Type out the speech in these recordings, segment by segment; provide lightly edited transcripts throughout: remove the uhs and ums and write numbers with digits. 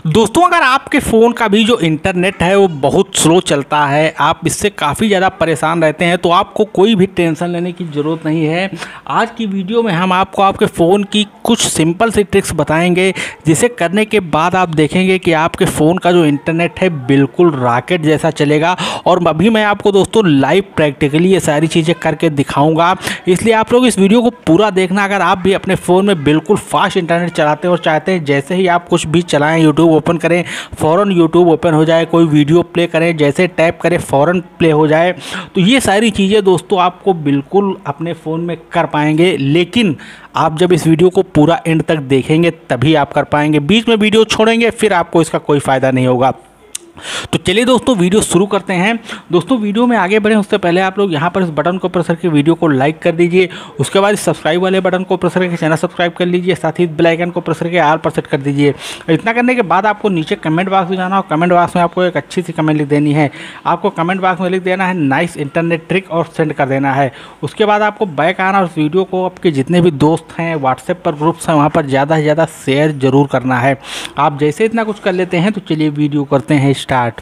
दोस्तों अगर आपके फ़ोन का भी जो इंटरनेट है वो बहुत स्लो चलता है, आप इससे काफ़ी ज़्यादा परेशान रहते हैं, तो आपको कोई भी टेंशन लेने की ज़रूरत नहीं है। आज की वीडियो में हम आपको आपके फ़ोन की कुछ सिंपल सी ट्रिक्स बताएंगे, जिसे करने के बाद आप देखेंगे कि आपके फ़ोन का जो इंटरनेट है बिल्कुल रॉकेट जैसा चलेगा। और अभी मैं आपको दोस्तों लाइव प्रैक्टिकली ये सारी चीज़ें करके दिखाऊँगा, इसलिए आप लोग इस वीडियो को पूरा देखना। अगर आप भी अपने फ़ोन में बिल्कुल फास्ट इंटरनेट चलाते हैं और चाहते हैं जैसे ही आप कुछ भी चलाएँ, यूट्यूब ओपन करें फ़ौरन यूट्यूब ओपन हो जाए, कोई वीडियो प्ले करें जैसे टैप करें फ़ौरन प्ले हो जाए, तो ये सारी चीज़ें दोस्तों आपको बिल्कुल अपने फ़ोन में कर पाएंगे। लेकिन आप जब इस वीडियो को पूरा एंड तक देखेंगे तभी आप कर पाएंगे, बीच में वीडियो छोड़ेंगे फिर आपको इसका कोई फ़ायदा नहीं होगा। तो चलिए दोस्तों वीडियो शुरू करते हैं। दोस्तों वीडियो में आगे बढ़ें उससे पहले आप लोग यहाँ पर इस बटन को प्रेस करके वीडियो को लाइक कर दीजिए। उसके बाद इस सब्सक्राइब वाले बटन को प्रेस करके चैनल सब्सक्राइब कर लीजिए, साथ ही बेल आइकन को प्रेस करके ऑल पर सेट कर दीजिए। इतना करने के बाद आपको नीचे कमेंट बॉक्स में जाना और कमेंट बॉक्स में आपको एक अच्छी सी कमेंट लिख देनी है। आपको कमेंट बॉक्स में लिख देना है नाइस इंटरनेट ट्रिक और सेंड कर देना है। उसके बाद आपको बैक आना और उस वीडियो को आपके जितने भी दोस्त हैं, व्हाट्सएप पर ग्रुप्स हैं, वहाँ पर ज़्यादा से ज़्यादा शेयर ज़रूर करना है। आप जैसे इतना कुछ कर लेते हैं तो चलिए वीडियो करते हैं स्टार्ट।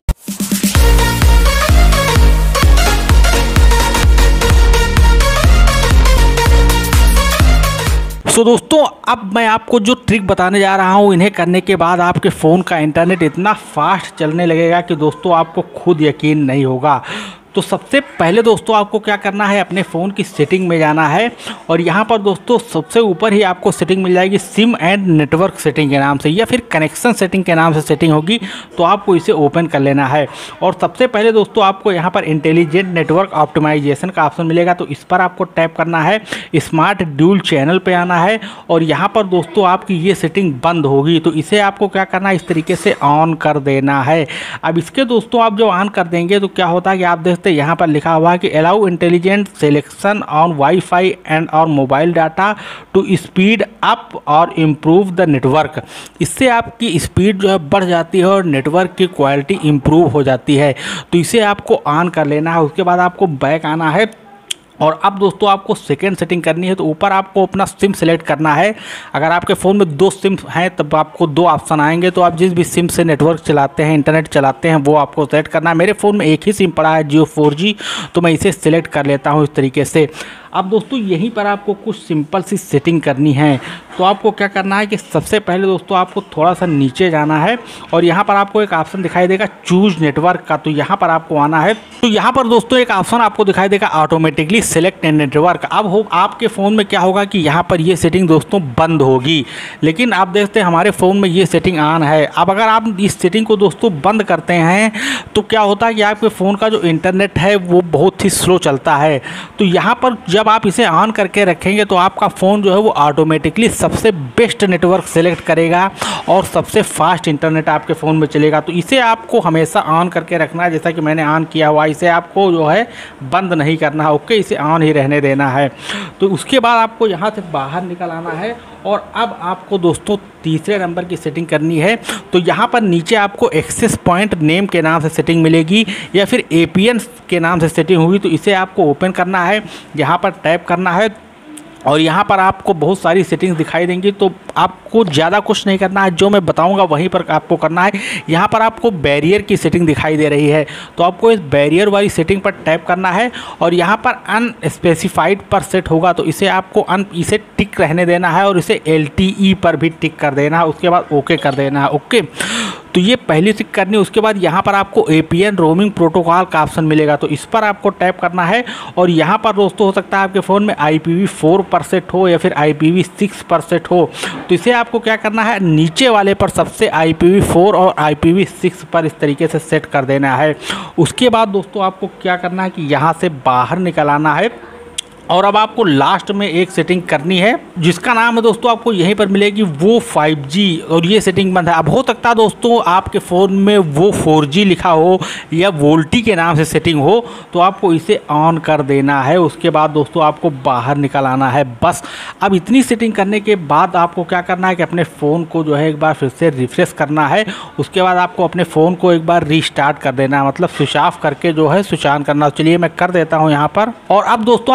दोस्तों अब मैं आपको जो ट्रिक बताने जा रहा हूँ, इन्हें करने के बाद आपके फ़ोन का इंटरनेट इतना फास्ट चलने लगेगा कि दोस्तों आपको खुद यकीन नहीं होगा। तो सबसे पहले दोस्तों आपको क्या करना है, अपने फ़ोन की सेटिंग में जाना है और यहाँ पर दोस्तों सबसे ऊपर ही आपको सेटिंग मिल जाएगी सिम एंड नेटवर्क सेटिंग के नाम से, या फिर कनेक्शन सेटिंग के नाम से सेटिंग होगी। तो आपको इसे ओपन कर लेना है और सबसे पहले दोस्तों आपको यहाँ पर इंटेलिजेंट नेटवर्क ऑप्टिमाइजेशन का ऑप्शन मिलेगा, तो इस पर आपको टैप करना है। स्मार्ट ड्यूल चैनल पर आना है और यहाँ पर दोस्तों आपकी ये सेटिंग बंद होगी, तो इसे आपको क्या करना है, इस तरीके से ऑन कर देना है। अब इसके दोस्तों आप जब ऑन कर देंगे तो क्या होता है कि आप तो यहाँ पर लिखा हुआ है कि allow intelligent selection on wifi and और mobile data to speed up और इम्प्रूव द नेटवर्क। इससे आपकी स्पीड जो है बढ़ जाती है और नेटवर्क की क्वालिटी इम्प्रूव हो जाती है, तो इसे आपको ऑन कर लेना है। उसके बाद आपको बैक आना है और अब दोस्तों आपको सेकेंड सेटिंग करनी है। तो ऊपर आपको अपना सिम सेलेक्ट करना है। अगर आपके फ़ोन में 2 सिम हैं तब आपको 2 ऑप्शन आएंगे, तो आप जिस भी सिम से नेटवर्क चलाते हैं, इंटरनेट चलाते हैं, वो आपको सेलेक्ट करना है। मेरे फ़ोन में एक ही सिम पड़ा है, जियो 4G, तो मैं इसे सेलेक्ट कर लेता हूँ इस तरीके से। अब दोस्तों यहीं पर आपको कुछ सिंपल सी सेटिंग करनी है। तो आपको क्या करना है कि सबसे पहले दोस्तों आपको थोड़ा सा नीचे जाना है और यहाँ पर आपको एक ऑप्शन दिखाई देगा चूज नेटवर्क का, तो यहाँ पर आपको आना है। तो यहाँ पर दोस्तों एक ऑप्शन आपको दिखाई देगा ऑटोमेटिकली सेलेक्ट नेटवर्क। अब हो आपके फ़ोन में क्या होगा कि यहाँ पर ये सेटिंग दोस्तों बंद होगी, लेकिन आप देखते हैं हमारे फ़ोन में ये सेटिंग ऑन है। अब अगर आप इस सेटिंग को दोस्तों बंद करते हैं तो क्या होता है कि आपके फ़ोन का जो इंटरनेट है वो बहुत ही स्लो चलता है। तो यहाँ पर जब आप इसे ऑन करके रखेंगे तो आपका फ़ोन जो है वो ऑटोमेटिकली सबसे बेस्ट नेटवर्क सेलेक्ट करेगा और सबसे फास्ट इंटरनेट आपके फ़ोन में चलेगा। तो इसे आपको हमेशा ऑन करके रखना है, जैसा कि मैंने ऑन किया हुआ। इसे आपको जो है बंद नहीं करना है, ओके, इसे ऑन ही रहने देना है। तो उसके बाद आपको यहाँ से बाहर निकल आना है और अब आपको दोस्तों तीसरे नंबर की सेटिंग करनी है। तो यहाँ पर नीचे आपको एक्सेस पॉइंट नेम के नाम से सेटिंग मिलेगी या फिर APN के नाम से सेटिंग होगी, तो इसे आपको ओपन करना है। यहाँ पर टैप करना है और यहाँ पर आपको बहुत सारी सेटिंग्स दिखाई देंगी, तो आपको ज़्यादा कुछ नहीं करना है, जो मैं बताऊँगा वहीं पर आपको करना है। यहाँ पर आपको बैरियर की सेटिंग दिखाई दे रही है, तो आपको इस बैरियर वाली सेटिंग पर टैप करना है और यहाँ पर अनस्पेसिफाइड पर सेट होगा, तो इसे आपको इसे टिक रहने देना है और इसे LTE पर भी टिक कर देना है। उसके बाद ओके कर देना है, ओके। तो ये पहली टिक करनी है। उसके बाद यहाँ पर आपको APN रोमिंग प्रोटोकॉल का ऑप्शन मिलेगा, तो इस पर आपको टैप करना है और यहाँ पर दोस्तों हो सकता है आपके फ़ोन में IPv4 पर सेट हो या फिर IPv6 पर सेट हो, तो इसे आपको क्या करना है, नीचे वाले पर सबसे IPv4 और IPv6 पर इस तरीके से सेट कर देना है। उसके बाद दोस्तों आपको क्या करना है कि यहाँ से बाहर निकल आना है और अब आपको लास्ट में एक सेटिंग करनी है, जिसका नाम है दोस्तों आपको यहीं पर मिलेगी वो 5G, और ये सेटिंग बंद है। अब हो सकता है दोस्तों आपके फ़ोन में वो 4G लिखा हो या वोल्टी के नाम से सेटिंग हो, तो आपको इसे ऑन कर देना है। उसके बाद दोस्तों आपको बाहर निकल आना है, बस। अब इतनी सेटिंग करने के बाद आपको क्या करना है कि अपने फ़ोन को जो है एक बार फिर से रिफ्रेश करना है। उसके बाद आपको अपने फ़ोन को एक बार रीस्टार्ट कर देना है, मतलब स्विच ऑफ करके जो है स्विच ऑन करना। चलिए मैं कर देता हूँ यहाँ पर। और अब दोस्तों आप जैसे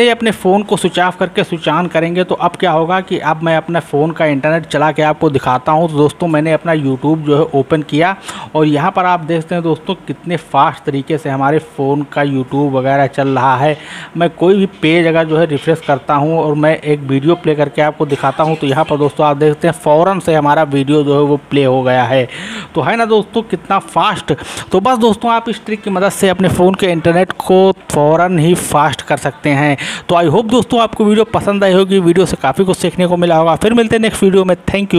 ही अपने फ़ोन को स्विच ऑफ करके स्विच ऑन करेंगे तो अब क्या होगा कि अब मैं अपने फ़ोन का इंटरनेट चला के आपको दिखाता हूँ। तो दोस्तों मैंने अपना यूट्यूब जो है ओपन किया और यहाँ पर आप देखते हैं दोस्तों कितने फास्ट तरीके से हमारे फ़ोन का यूट्यूब वगैरह चल रहा है। मैं कोई भी पेज अगर जो है रिफ्रेश करता हूँ और मैं एक वीडियो प्ले करके आपको दिखाता हूँ तो यहाँ पर दोस्तों आप देखते हैं फ़ौरन से हमारा वीडियो जो है वो प्ले हो गया है। तो है ना दोस्तों कितना फास्ट। तो बस दोस्तों आप इस ट्रिक की मदद से अपने फ़ोन के इंटरनेट को फ़ौरन ही फास्ट कर सकते हैं। तो आई होप दोस्तों आपको वीडियो पसंद आई होगी, वीडियो से काफ़ी कुछ सीखने को मिला होगा। फिर मिलते हैं नेक्स्ट वीडियो में। Thank you.